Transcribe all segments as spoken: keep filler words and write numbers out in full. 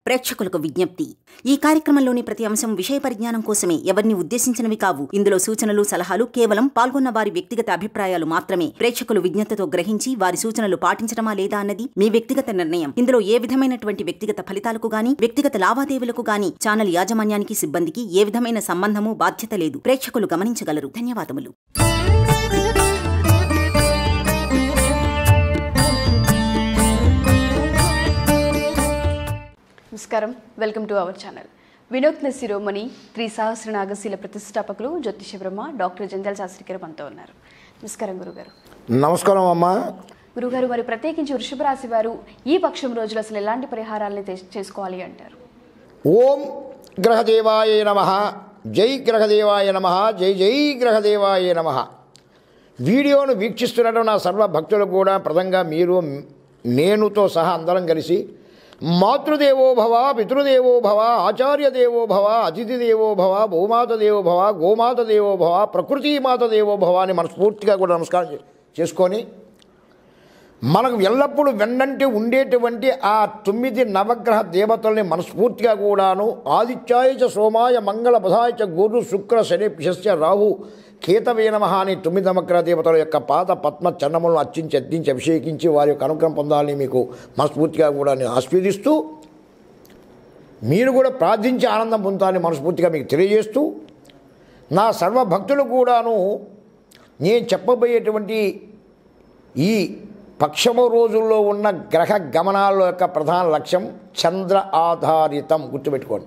ప్రేక్షకులకు విజ్ఞప్తి. ఈ కార్యక్రమంలోని ప్రతి అంశం విషయ పరిజ్ఞానం కోసమే, ఎవరిని ఉద్దేశించినవి కావు. ఇందులో సూచనలు సలహాలు కేవలం పాల్గొన్న వారి వ్యక్తిగత అభిప్రాయాలు మాత్రమే. ప్రేక్షకులు విజ్ఞతతో గ్రహించి వారి సూచనలు పాటించడమా లేదా అన్నది మీ వ్యక్తిగత నిర్ణయం. ఇందులో ఏ విధమైనటువంటి వ్యక్తిగత ఫలితాలకు గాని, వ్యక్తిగత లావాదేవీలకు గాని ఛానల్ యాజమాన్యానికి, సిబ్బందికి ఏ విధమైన సంబంధము, బాధ్యత లేదు. ప్రేక్షకులు గమనించగలరు. ధన్యవాదములు. నమస్కారం, వెల్కమ్ టు అవర్ ఛానల్. వినూత్న శిరోమణి త్రి సహస్రనాగశీల ప్రతిష్టాపకులు జ్యోతిష బ్రహ్మ డాక్టర్ జంజాల శాస్త్రి గారు మనతో ఉన్నారు. నమస్కారం గురుగారు. నమస్కారం అమ్మా. గురుగారు, మరి ప్రత్యేకించి వృషభ రాశి వారు ఈ పక్షం రోజులు అసలు ఎలాంటి పరిహారాలని చేసుకోవాలి అంటారు? ఓం గ్రహదేవాయ నమః, జై గ్రహదేవాయ నమః, జై జై గ్రహదేవాయ నమః. వీడియోను వీక్షిస్తున్నట్టు నా సర్వ భక్తులకు కూడా ప్రథంగా మీరు నేనుతో సహా అందరం కలిసి మాతృదేవో భవ, పితృదేవో భవ, ఆచార్య దేవో భవ, అతిథి దేవో భవ, భూమాత దేవో భవ, గోమాత దేవో భవ, ప్రకృతిమాత దేవో భవ అని మనస్ఫూర్తిగా కూడా నమస్కారం చేసుకొని, మనకు ఎల్లప్పుడూ వెన్నంటి ఉండేటువంటి ఆ తొమ్మిది నవగ్రహ దేవతల్ని మనస్ఫూర్తిగా కూడాను ఆదిత్యాయ చ సోమాయ మంగళ బుధాయ చ గురు శుక్ర శని పిశస్య రాహు కేతవే నమః అని తొమ్మిది నవగ్రహ దేవతల యొక్క పాద పద్మ చరణములను అర్చించి అర్చించి అభిషేకించి వారి యొక్క అనుగ్రహం పొందాలని మీకు మనస్ఫూర్తిగా కూడా నేను ఆస్వాదిస్తూ, మీరు కూడా ప్రార్థించి ఆనందం పొందాలని మనస్ఫూర్తిగా మీకు తెలియజేస్తూ, నా సర్వ భక్తులు కూడాను నేను చెప్పబోయేటువంటి ఈ పక్షము రోజుల్లో ఉన్న గ్రహ గమనాల యొక్క ప్రధాన లక్ష్యం చంద్ర ఆధారితం. గుర్తుపెట్టుకోండి.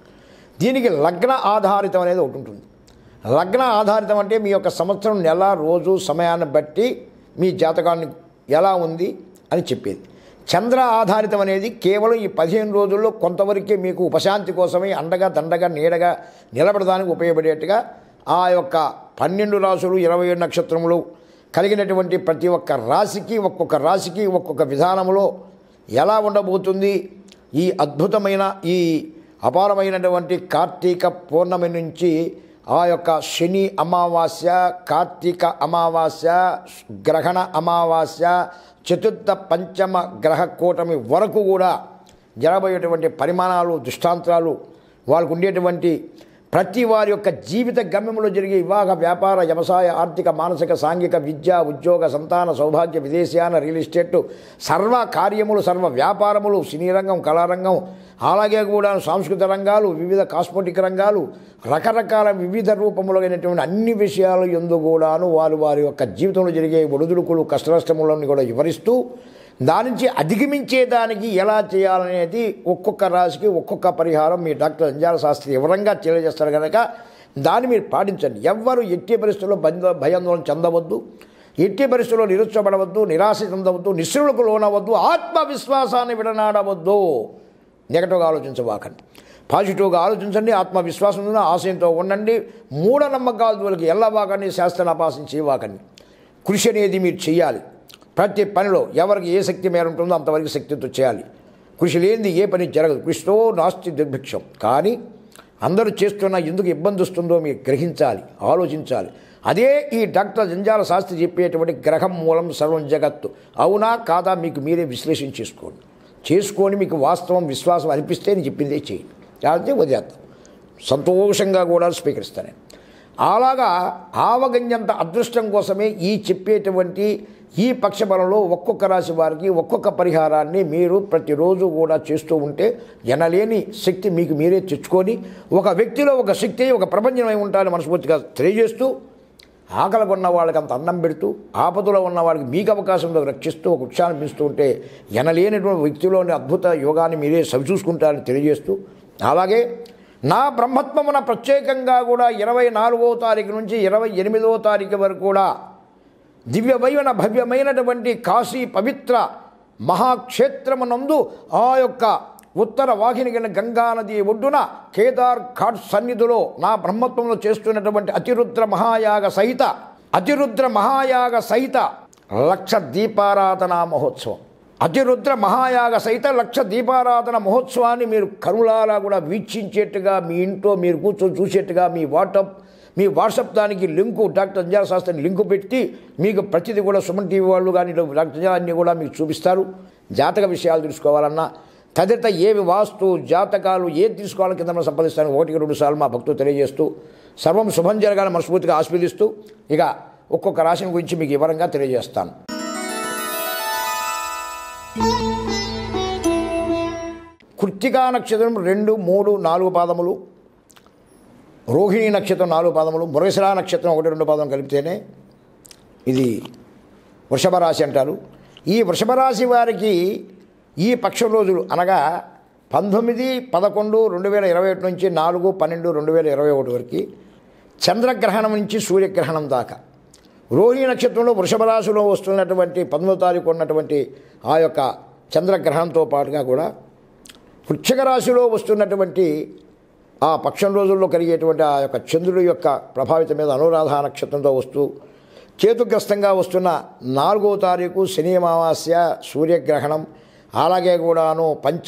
దీనికి లగ్న ఆధారితం అనేది ఒకటి ఉంటుంది. లగ్న ఆధారితం అంటే మీ యొక్క సంవత్సరం, నెల, రోజు, సమయాన్ని బట్టి మీ జాతకాన్ని ఎలా ఉంది అని చెప్పేది. చంద్ర ఆధారితం అనేది కేవలం ఈ పదిహేను రోజుల్లో కొంతవరకే మీకు ఉపశాంతి కోసమే అండగా దండగా నీడగా నిలబడడానికి ఉపయోగపడేట్టుగా ఆ యొక్క పన్నెండు రాసులు, ఇరవై ఏడు నక్షత్రములు కలిగినటువంటి ప్రతి ఒక్క రాశికి ఒక్కొక్క రాశికి ఒక్కొక్క విధానంలో ఎలా ఉండబోతుంది, ఈ అద్భుతమైన ఈ అపారమైనటువంటి కార్తీక పౌర్ణమి నుంచి ఆ యొక్క శని అమావాస్య, కార్తీక అమావాస్య, గ్రహణ అమావాస్య, చతుర్థ పంచమ గ్రహ కూటమి వరకు కూడా జరగబోయేటువంటి పరిమాణాలు, దృష్టాంతాలు, వాళ్ళకు ఉండేటువంటి ప్రతి వారి యొక్క జీవిత గమ్యంలో జరిగే వివాహ, వ్యాపార, వ్యవసాయ, ఆర్థిక, మానసిక, సాంఘిక, విద్య, ఉద్యోగ, సంతాన, సౌభాగ్య, విదేశీయాన, రియల్ ఎస్టేట్, సర్వ కార్యములు, సర్వ వ్యాపారములు, సినీ రంగం, కళారంగం, అలాగే కూడా సాంస్కృతిక రంగాలు, వివిధ కాస్మెటిక్ రంగాలు, రకరకాల వివిధ రూపములైనటువంటి అన్ని విషయాలు ఎందు కూడాను వారు వారి యొక్క జీవితంలో జరిగే ఒడిదుడుకులు, కష్టనష్టములను కూడా వివరిస్తూ, దాని నుంచి అధిగమించేదానికి ఎలా చేయాలనేది ఒక్కొక్క రాశికి ఒక్కొక్క పరిహారం మీ డాక్టర్ జంజాల శాస్త్రి వివరంగా తెలియజేస్తారు కనుక దాన్ని మీరు పాటించండి. ఎవ్వరూ ఎట్టి పరిస్థితుల్లో భయాందోళన చెందవద్దు, ఎట్టి పరిస్థితుల్లో నిరుత్సాహపడవద్దు, నిరాశ చెందవద్దు, నిస్సృలకు లోనవద్దు, ఆత్మవిశ్వాసాన్ని విడనాడవద్దు. నెగటివ్గా ఆలోచించవాకండి, పాజిటివ్గా ఆలోచించండి. ఆత్మవిశ్వాసం ఉన్న ఆశయంతో ఉండండి. మూఢనమ్మకాల జోలికి ఎల్లవాకండి, శాస్త్రాన్ని అపాసించేవాకండి. కృషి అనేది మీరు చేయాలి. ప్రతి పనిలో ఎవరికి ఏ శక్తి మేర ఉంటుందో అంతవరకు శక్తితో చేయాలి. కృషి లేనిది ఏ పని జరగదు. కృషితో నాస్తి దుర్భిక్షం. కానీ అందరూ చేస్తున్న ఎందుకు ఇబ్బంది వస్తుందో మీరు గ్రహించాలి, ఆలోచించాలి. అదే ఈ డాక్టర్ జంజాల శాస్త్రి చెప్పేటువంటి గ్రహం మూలం సర్వం జగత్తు. అవునా కాదా మీకు మీరే విశ్లేషణ చేసుకోండి. చేసుకొని మీకు వాస్తవం, విశ్వాసం అనిపిస్తే నేను చెప్పిందే చేయండి, లేకపోతే వదిలేద్దాం. సంతోషంగా కూడా స్వీకరిస్తాను. అలాగా ఆవగంజంత అదృష్టం కోసమే ఈ చెప్పేటువంటి ఈ పక్షబలంలో ఒక్కొక్క రాశి వారికి ఒక్కొక్క పరిహారాన్ని మీరు ప్రతిరోజు కూడా చేస్తూ ఉంటే ఎనలేని శక్తి మీకు మీరే తెచ్చుకొని ఒక వ్యక్తిలో ఒక శక్తి, ఒక ప్రపంచమై ఉంటారని మనస్ఫూర్తిగా తెలియజేస్తూ, ఆకలిగా ఉన్న వాళ్ళకి అంత అన్నం పెడుతూ, ఆపదలో ఉన్న వాళ్ళకి మీకు అవకాశంలో రక్షిస్తూ ఒక వృక్షాన్ని పెంచుతూ ఉంటే ఎనలేనటువంటి వ్యక్తిలోని అద్భుత యోగాన్ని మీరే సవిచూసుకుంటారని తెలియజేస్తూ, అలాగే నా బ్రహ్మత్వమున ప్రత్యేకంగా కూడా ఇరవై నాలుగో తారీఖు నుంచి ఇరవై ఎనిమిదవ తారీఖు వరకు కూడా దివ్యమైన భవ్యమైనటువంటి కాశీ పవిత్ర మహాక్షేత్రమునందు ఆ యొక్క ఉత్తర వాహిని గంగానది ఒడ్డున కేదార్ ఘాట్ సన్నిధిలో నా బ్రహ్మత్వంలో చేస్తున్నటువంటి అతిరుద్ర మహాయాగ సహిత అతిరుద్ర మహాయాగ సహిత లక్ష దీపారాధన మహోత్సవం అతిరుద్ర మహాయాగ సహిత లక్ష దీపారాధన మహోత్సవాన్ని మీరు కరులారా కూడా వీక్షించేట్టుగా మీ ఇంట్లో మీరు కూర్చొని చూసేట్టుగా మీ వాట్సాప్ మీ వాట్సాప్ దానికి లింకు డాక్టర్ జంజాల శాస్త్రిని లింకు పెట్టి మీకు ప్రతిదీ కూడా సుమన్ టీవీ వాళ్ళు కానీ డాక్టర్ జంజాల అన్నీ కూడా మీకు చూపిస్తారు. జాతక విషయాలు తెలుసుకోవాలన్నా, తదిత ఏవి వాస్తు జాతకాలు ఏది తీసుకోవాలని కింద మనం సంపాదిస్తాను ఒకటికి రెండు సార్లు మా భక్తులు తెలియజేస్తూ సర్వం శుభం జరగాలని మనస్ఫూర్తిగా ఆస్వాదిస్తూ ఇక ఒక్కొక్క రాశిని గురించి మీకు వివరంగా తెలియజేస్తాను. కృత్తికా నక్షత్రం రెండు మూడు నాలుగు పాదములు, రోహిణి నక్షత్రం నాలుగు పాదములు, మృగశిరా నక్షత్రం ఒకటి రెండు పాదం కలిపితేనే ఇది వృషభ రాశి అంటారు. ఈ వృషభ రాశి వారికి ఈ పక్షం రోజులు అనగా పంతొమ్మిది పదకొండు రెండు వేల ఇరవై ఒకటి నుంచి నాలుగు పన్నెండు రెండు వేల ఇరవై ఒకటి వరకు చంద్రగ్రహణం నుంచి సూర్యగ్రహణం దాకా రోహిణి నక్షత్రంలో వృషభ రాశిలో వస్తున్నటువంటి పంతొమ్మిదో తారీఖు ఉన్నటువంటి ఆ యొక్క చంద్రగ్రహణంతో పాటుగా కూడా వృశ్చిక రాశిలో వస్తున్నటువంటి ఆ పక్షం రోజుల్లో కలిగేటువంటి ఆ యొక్క చంద్రుడి యొక్క ప్రభావితం మీద అనురాధ నక్షత్రంతో వస్తూ కేతుగ్రస్తంగా వస్తున్న నాలుగో తారీఖు శని అమావాస్య సూర్యగ్రహణం, అలాగే కూడాను పంచ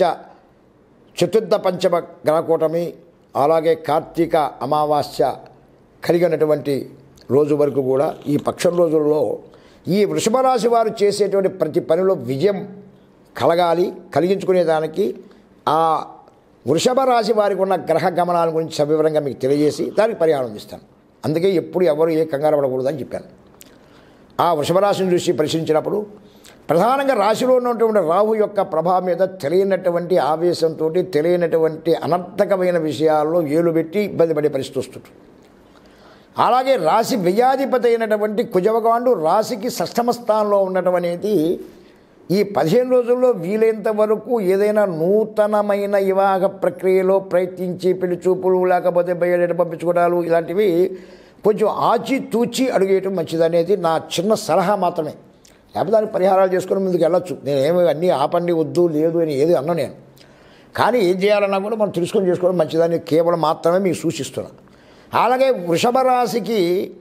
చతుర్థ పంచమ గ్రహకూటమి, అలాగే కార్తీక అమావాస్య కలిగినటువంటి రోజు వరకు కూడా ఈ పక్షం రోజుల్లో ఈ వృషభ రాశి వారు చేసేటువంటి ప్రతి పనిలో విజయం కలగాలి. కలిగించుకునేదానికి ఆ వృషభ రాశి వారికి ఉన్న గ్రహ గమనాల గురించి సవివరంగా మీకు తెలియజేసి దానికి పరిహారం ఇస్తాను. అందుకే ఎప్పుడు ఎవరు ఏ కంగారు పడకూడదని చెప్పాను. ఆ వృషభ రాశిని చూసి పరిశీలించినప్పుడు ప్రధానంగా రాశిలో ఉన్నటువంటి రాహు యొక్క ప్రభావం మీద తెలియనటువంటి ఆవేశంతో తెలియనటువంటి అనర్థకమైన విషయాల్లో ఏలు పెట్టి ఇబ్బంది పడే పరిస్థితి వస్తుంది. అలాగే రాశి వ్యయాధిపతి అయినటువంటి కుజభగవానుడు రాశికి షష్ఠమ స్థానంలో ఉండటం అనేది ఈ పదిహేను రోజుల్లో వీలైనంత వరకు ఏదైనా నూతనమైన వివాహ ప్రక్రియలో ప్రయత్నించి పెళ్లి చూపులు లేకపోతే బయట పంపించుకోవడాలు ఇలాంటివి కొంచెం ఆచి తూచి అడుగేయటం మంచిదనేది నా చిన్న సలహా మాత్రమే. లేకపోతే దానికి పరిహారాలు చేసుకుని ముందుకు వెళ్ళొచ్చు. నేనేమి అన్నీ ఆపండి వద్దు లేదు అని ఏది అన్నా నేను. కానీ ఏం చేయాలన్నా కూడా మనం తెలుసుకొని చేసుకోవడం మంచిదని కేవలం మాత్రమే మీకు సూచిస్తున్నాను. అలాగే వృషభ రాశికి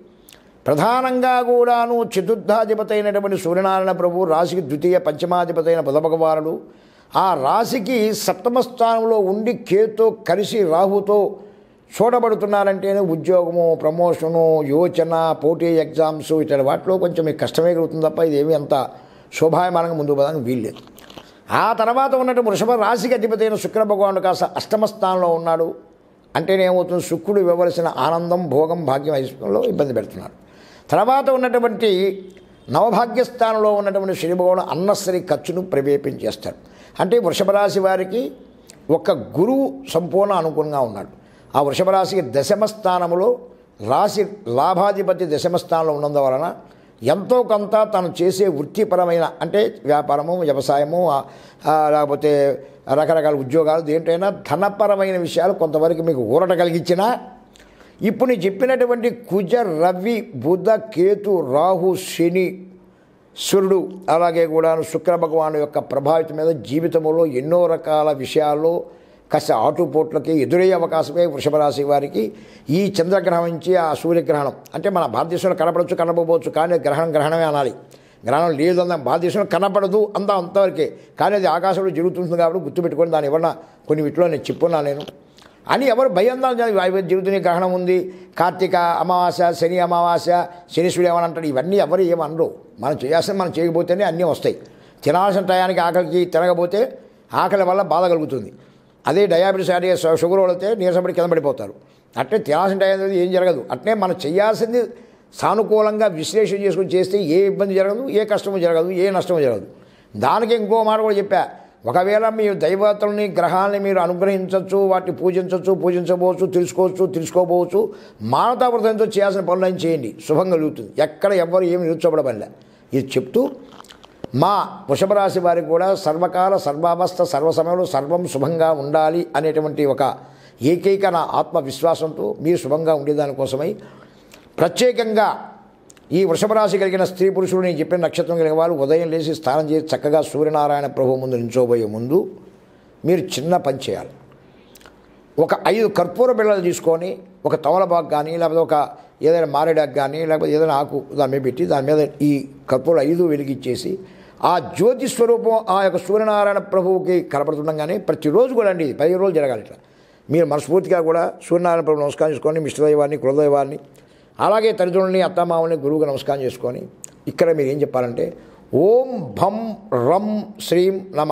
ప్రధానంగా కూడాను చతుర్థాధిపతి అయినటువంటి సూర్యనారాయణ ప్రభు రాశికి ద్వితీయ పంచమాధిపతి అయిన బుధ భగవానుడు ఆ రాశికి సప్తమ స్థానంలో ఉండి కేతుతో కలిసి రాహుతో చూడబడుతున్నారంటేనే ఉద్యోగము, ప్రమోషను, యోచన, పోటీ ఎగ్జామ్స్ ఇట్లాంటి వాటిలో కొంచెం మీకు కష్టమే కలుగుతుంది తప్ప ఇదేమీ అంత శోభాయమానంగా ముందుకు పోవడానికి వీల్లేదు. ఆ తర్వాత ఉన్నట్టు వృషభ రాశికి అధిపతి అయిన శుక్ర భగవానుడు కాస్త అష్టమ స్థానంలో ఉన్నాడు. అంటేనేమవుతుంది, శుక్రుడు ఇవ్వవలసిన ఆనందం, భోగం, భాగ్యం ఐశ్వర్యంలో ఇబ్బంది పెడుతున్నాడు. తర్వాత ఉన్నటువంటి నవభాగ్యస్థానంలో ఉన్నటువంటి శని భగవానుడు అన్నసరి ఖర్చును ప్రేరేపించేస్తాడు. అంటే వృషభ రాశి వారికి ఒక గురువు సంపూర్ణ అనుకూలంగా ఉన్నాడు. ఆ వృషభ రాశికి దశమ స్థానంలో రాశి లాభాధిపతి దశమ స్థానంలో ఉన్నందువలన ఎంతో కొంత తను చేసే వృత్తిపరమైన అంటే వ్యాపారము, వ్యవసాయము, లేకపోతే రకరకాల ఉద్యోగాలు దేంటైనా ధనపరమైన విషయాలు కొంతవరకు మీకు ఊరట కలిగించినా ఇప్పుడు నేను చెప్పినటువంటి కుజ, రవి, బుధ, కేతు, రాహు, శని, సూర్యుడు అలాగే కూడా శుక్ర భగవాను యొక్క ప్రభావితం మీద జీవితంలో ఎన్నో రకాల విషయాల్లో కాస్త ఆటుపోట్లకి ఎదురయ్యే అవకాశమే వృషభ రాశి వారికి ఈ చంద్రగ్రహణం నుంచి ఆ సూర్యగ్రహణం అంటే మన భారతదేశంలో కనపడవచ్చు కనపడవచ్చు కానీ గ్రహణం గ్రహణమే అనాలి. గ్రహణం లేదు అందాం, భారతదేశంలో కనపడదు అందా అంతవరకే. కానీ అది ఆకాశంలో జరుగుతుంది కాబట్టి గుర్తుపెట్టుకొని దాని ఎవరన్నా కొన్ని వీటిలో నేను చెప్పున్నా నేను అని ఎవరు భయందాలు జరుగుతున్న గ్రహణం ఉంది, కార్తీక అమావాస్య, శని అమావాస్య, శనీశ్వరుడు ఏమని అంటాడు, ఇవన్నీ ఎవరు ఏమనరు. మనం చేయాల్సిన మనం చేయకపోతేనే అన్నీ వస్తాయి. తినాల్సిన టయానికి ఆకలికి తినకపోతే ఆకలి వల్ల బాధ కలుగుతుంది. అదే డయాబెటీస్ అదే షుగర్ వస్తే నీరసపడి కింద పడిపోతారు. అట్లే తినాల్సిన టైం ఏం జరగదు. అట్లే మనం చేయాల్సింది సానుకూలంగా విశ్లేషణ చేసుకుని చేస్తే ఏ ఇబ్బంది జరగదు, ఏ కష్టము జరగదు, ఏ నష్టము జరగదు. దానికి ఇంకో మాట కూడా చెప్పా, ఒకవేళ మీ దైవతల్ని గ్రహాలని మీరు అనుగ్రహించవచ్చు, వాటిని పూజించవచ్చు, పూజించబోవచ్చు, తెలుసుకోవచ్చు, తెలుసుకోబోవచ్చు. మానవతా వృతంతో చేయాల్సిన పనులను చేయండి, శుభం కలుగుతుంది. ఎక్కడ ఎవ్వరు ఏమి నిరుచోబడబడలే. ఇది చెప్తూ మా వృషభ రాశి వారికి కూడా సర్వకాల సర్వావస్థ సర్వ సమయంలో సర్వం శుభంగా ఉండాలి అనేటువంటి ఒక ఏకైక నా ఆత్మవిశ్వాసంతో మీరు శుభంగా ఉండేదానికోసమై ప్రత్యేకంగా ఈ వృషభ రాశి కలిగిన స్త్రీ పురుషులు నేను చెప్పిన నక్షత్రం కలిగిన వారు ఉదయం లేచి స్నానం చేసి చక్కగా సూర్యనారాయణ ప్రభు ముందు నిల్చోబోయే ముందు మీరు చిన్న పని చేయాలి. ఒక ఐదు కర్పూర బిళ్ళలు తీసుకొని ఒక తమలపాకు కానీ లేకపోతే ఒక ఏదైనా మారేడాకు కానీ లేకపోతే ఏదైనా ఆకు దాని మీద పెట్టి దాని మీద ఈ కర్పూర ఐదు వెలిగించేసి ఆ జ్యోతి స్వరూపం ఆ యొక్క సూర్యనారాయణ ప్రభువుకి కనపడుతుండగానే ప్రతిరోజు కూడా అండి ఇది పది రోజులు జరగాలి. ఇట్లా మీరు మనస్ఫూర్తిగా కూడా సూర్యనారాయణ ప్రభు నమస్కారం చేసుకొని మీ ఇష్టదైవాన్ని కులదైవాన్ని అలాగే తల్లిదండ్రులని అత్తమామని గురువుగా నమస్కారం చేసుకొని ఇక్కడ మీరు ఏం చెప్పాలంటే ఓం భం రం శ్రీం నమః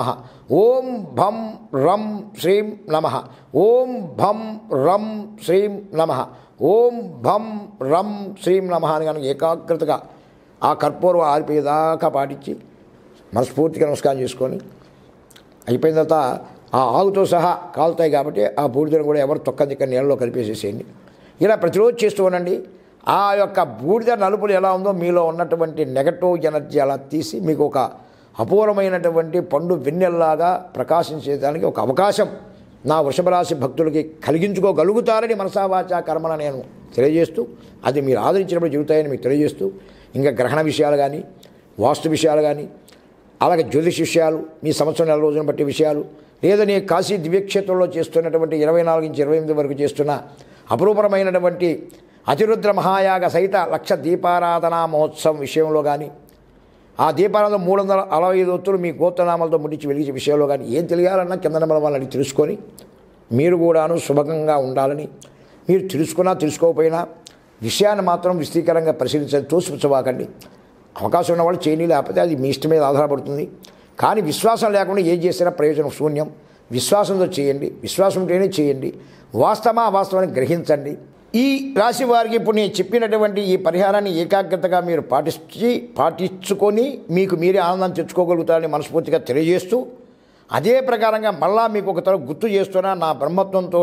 ఓం భం రం శ్రీం నమః. ఓం భం రం శ్రీం నమః. ఓం భం రం శ్రీం నమః అని కనుక ఏకాగ్రతగా ఆ కర్పూరం ఆరిపోయేదాకా పాటించి మనస్ఫూర్తిగా నమస్కారం చేసుకొని అయిపోయిన తర్వాత ఆ ఆకుతో సహా కాలుతాయి కాబట్టి ఆ బూడిదను కూడా ఎవరు తొక్కని ఇక్కడ నీళ్ళలో కలిపేసేసేయండి. ఇలా ప్రతిరోజు చేస్తూ ఉండండి. ఆ యొక్క బూడిద నలుపులు ఎలా ఉందో మీలో ఉన్నటువంటి నెగటివ్ ఎనర్జీ అలా తీసి మీకు ఒక అపూర్వమైనటువంటి పండు వెన్నెల్లాగా ప్రకాశించేదానికి ఒక అవకాశం నా వృషభరాశి భక్తులకి కలిగించుకోగలుగుతారని మనసావాచా కర్మన నేను తెలియజేస్తూ, అది మీరు ఆదరించినప్పుడు జరుగుతాయని మీకు తెలియజేస్తూ, ఇంకా గ్రహణ విషయాలు కానీ వాస్తు విషయాలు కానీ అలాగే జ్యోతిష్ విషయాలు, మీ సంవత్సరం నెల రోజులను బట్టి విషయాలు, లేదా నేను కాశీ దివ్యక్షేత్రంలో చేస్తున్నటువంటి ఇరవై నాలుగు నుంచి ఇరవై ఎనిమిది వరకు చేస్తున్న అపురూపమైనటువంటి అతిరుద్ర మహాయాగ సహిత లక్ష దీపారాధనా మహోత్సవం విషయంలో కానీ, ఆ దీపారాధన మూడు వందల అరవై ఐదు ఒత్తులు మీ గోత్రనామాలతో ముట్టించి వెలిగించే విషయంలో కానీ ఏం తెలియాలన్నా కింద నెంబర్ వాళ్ళని తెలుసుకొని మీరు కూడాను శుభంగా ఉండాలని, మీరు తెలుసుకున్నా తెలుసుకోకపోయినా విషయాన్ని మాత్రం విస్తీకరంగా పరిశీలించండి, తోసిపుచ్చవాకండి. అవకాశం ఉన్నవాళ్ళు చేయని, లేకపోతే అది మీ ఇష్టం మీద ఆధారపడుతుంది. కానీ విశ్వాసం లేకుండా ఏం చేసినా ప్రయోజనం శూన్యం. విశ్వాసంతో చేయండి, విశ్వాసం ఉంటేనే చేయండి. వాస్తవమా అవాస్తవాన్ని గ్రహించండి. ఈ రాశి వారికి ఇప్పుడు నేను చెప్పినటువంటి ఈ పరిహారాన్ని ఏకాగ్రతగా మీరు పాటించి పాటించుకొని మీకు మీరే ఆనందం తెచ్చుకోగలుగుతారని మనస్ఫూర్తిగా తెలియజేస్తూ, అదే ప్రకారంగా మళ్ళా మీకు ఒక తరం గుర్తు చేస్తున్నా, నా బ్రహ్మత్వంతో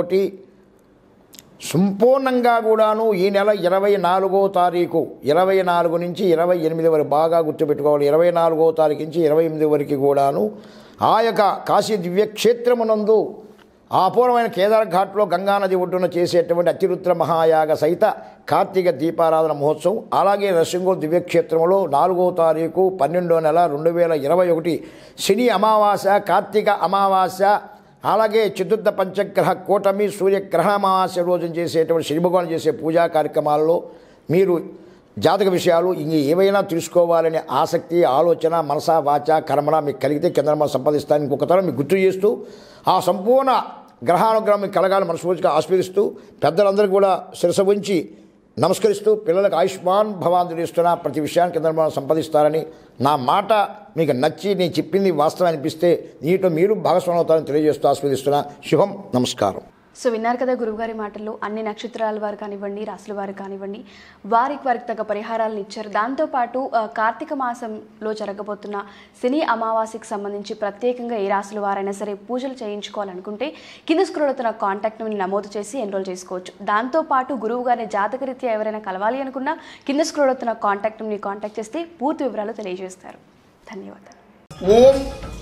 సంపూర్ణంగా కూడాను ఈ నెల ఇరవై నాలుగో తారీఖు ఇరవై నాలుగు నుంచి ఇరవై ఎనిమిది వరకు బాగా గుర్తుపెట్టుకోవాలి. ఇరవై నాలుగో తారీఖు నుంచి ఇరవై ఎనిమిది వరకు కూడాను ఆ యొక్క కాశీ దివ్యక్షేత్రమునందు ఆ అపూర్వమైన కేదార్ ఘాట్లో గంగానది ఒడ్డున చేసేటువంటి అతిరుద్ర మహాయాగ సహిత కార్తీక దీపారాధన మహోత్సవం, అలాగే నరసింగోల్ దివ్యక్షేత్రంలో నాలుగో తారీఖు పన్నెండో నెల రెండు వేల ఇరవై ఒకటి శని అమావాస్య, కార్తీక అమావాస్య, అలాగే చతుర్థ పంచగ్రహ కూటమి సూర్యగ్రహణ అమావాస్య రోజున చేసేటువంటి శని భగవాన్ చేసే పూజా కార్యక్రమాల్లో మీరు జాతక విషయాలు ఇంక ఏవైనా తెలుసుకోవాలనే ఆసక్తి, ఆలోచన, మనసా వాచ కర్మణ మీకు కలిగితే కింద సంపాదిస్తాను ఇంకొక తరం మీకు గుర్తు చేస్తూ, ఆ సంపూర్ణ గ్రహానుగ్రహం మీకు కలగాలని మనస్ఫూర్తిగా ఆస్వాదిస్తూ, పెద్దలందరికీ కూడా శిరస ఉంచి నమస్కరిస్తూ, పిల్లలకు ఆయుష్మాన్ భవాన్ ఇస్తున్నా ప్రతి విషయాన్ని కింద మనం సంపాదిస్తారని, నా మాట మీకు నచ్చి నేను చెప్పింది వాస్తవం అనిపిస్తే నీతో మీరు భాగస్వామి అవుతారని తెలియజేస్తూ ఆస్వాదిస్తున్నా. శుభం, నమస్కారం. సో విన్నారు కదా గురువుగారి మాటల్లో అన్ని నక్షత్రాల వారు కానివ్వండి, రాశుల వారు కానివ్వండి, వారికి వారికి తగ్గ పరిహారాలను ఇచ్చారు. దాంతోపాటు కార్తీక మాసంలో జరగబోతున్న శని అమావాస్యకి సంబంధించి ప్రత్యేకంగా ఏ రాశుల వారైనా సరే పూజలు చేయించుకోవాలనుకుంటే కింద స్క్రోల్ అవుతున్న కాంటాక్ట్ని నమోదు చేసి ఎన్రోల్ చేసుకోవచ్చు. దాంతోపాటు గురువు గారిని జాతకరీత్యా ఎవరైనా కలవాలి అనుకున్నా కింద స్క్రోల్ అవుతున్న కాంటాక్ట్ని కాంటాక్ట్ చేస్తే పూర్తి వివరాలు తెలియజేస్తారు. ధన్యవాదాలు. ఓం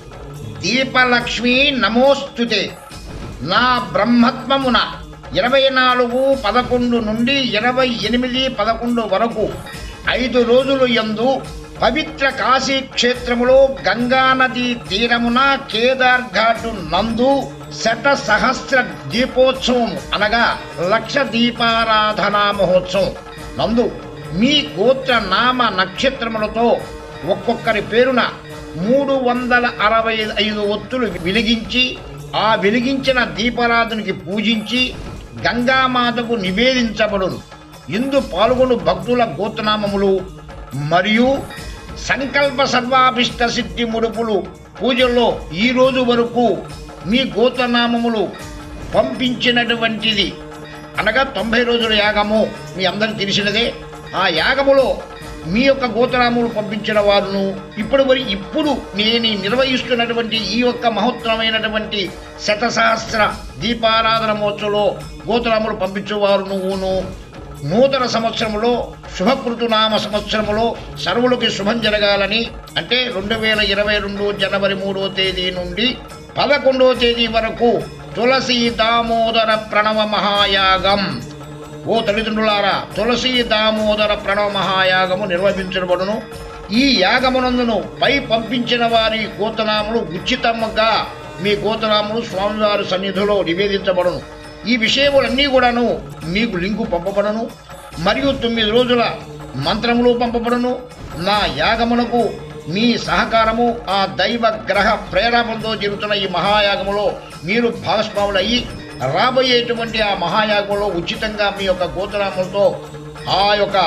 దీపలక్ష్మి నమోస్తుతే. నా బ్రహ్మత్వమున ఇరవై నాలుగు పదకొండు నుండి ఇరవై ఎనిమిది పదకొండు వరకు ఐదు రోజులు యందు పవిత్ర కాశీ క్షేత్రములో గంగానది తీరమున కేదార్ ఘాటు నందు శత సహస్ర దీపోత్సవం అనగా లక్ష దీపారాధనా మహోత్సవం నందు మీ గోత్ర నామ నక్షత్రములతో ఒక్కొక్కరి పేరున మూడు వందల అరవై ఐదు ఒత్తులు వెలిగించి, ఆ వెలిగించిన దీపారాధనకి పూజించి గంగామాతకు నివేదించబడును. ఇందు పాల్గొను భక్తుల గోత్రనామములు మరియు సంకల్ప సర్వాభిష్ట సిద్ధి ముడుపులు పూజల్లో ఈ రోజు వరకు మీ గోత్రనామములు పంపించినటువంటిది అనగా తొంభై రోజుల యాగము మీ అందరికి తెలిసినదే. ఆ యాగములో మీ యొక్క గోత్రనామములు పంపించిన వారును ఇప్పుడు వరకు ఇప్పుడు నేను నిర్వహిస్తున్నటువంటి ఈ యొక్క మహోత్తరమైనటువంటి శతసహస్ర దీపారాధన మహోత్సవంలో గోత్రనామములు పంపించేవారు నువ్వును నూతన సంవత్సరంలో శుభకృతునామ సంవత్సరంలో సర్వులకి శుభం జరగాలని, అంటే రెండు వేల ఇరవై రెండు జనవరి మూడో తేదీ నుండి పదకొండవ తేదీ వరకు తులసీ దామోదర ప్రణవ మహాయాగం, ఓ తల్లిదండ్రులారా, తులసీ దామోదర ప్రణవ మహాయాగము నిర్వహించబడును. ఈ యాగమునందును పై పంపించిన వారి గోత్రనాములు ఉచితంగా మీ గోత్రనాములు స్వామివారి సన్నిధిలో నివేదించబడును. ఈ విషయములన్నీ కూడాను మీకు లింకు పంపబడను. మరియు తొమ్మిది రోజుల మంత్రములు పంపబడును. నా యాగమునకు మీ సహకారము ఆ దైవ గ్రహ ప్రేరణతో జరుగుతున్న ఈ మహాయాగములో మీరు భాగస్వాములయ్యి రాబోయేటువంటి ఆ మహాయాగంలో ఉచితంగా మీ యొక్క గోత్రనామలతో ఆ యొక్క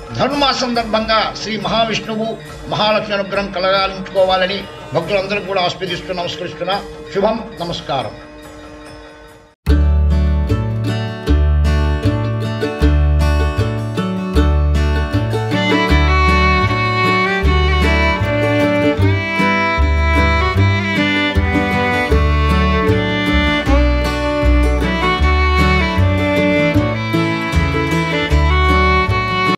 ధనుర్మాస సందర్భంగా శ్రీ మహావిష్ణువు మహాలక్ష్మి అనుగ్రహం కలగాలించుకోవాలని భక్తులందరూ కూడా ఆస్వాదిస్తూ నమస్కరిస్తున్నా. శుభం. నమస్కారం.